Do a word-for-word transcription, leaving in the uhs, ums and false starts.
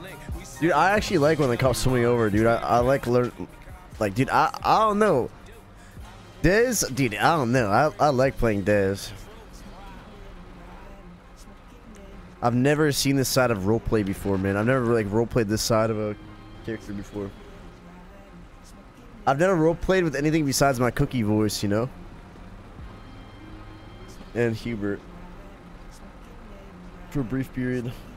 Dude, I actually like when they call somebody over, dude. I, I like learn, like, dude. I I don't know. Dez, dude. I don't know. I I like playing Dez. I've never seen this side of roleplay before, man. I've never like roleplayed this side of a character before. I've never roleplayed with anything besides my cookie voice, you know. And Hubert for a brief period.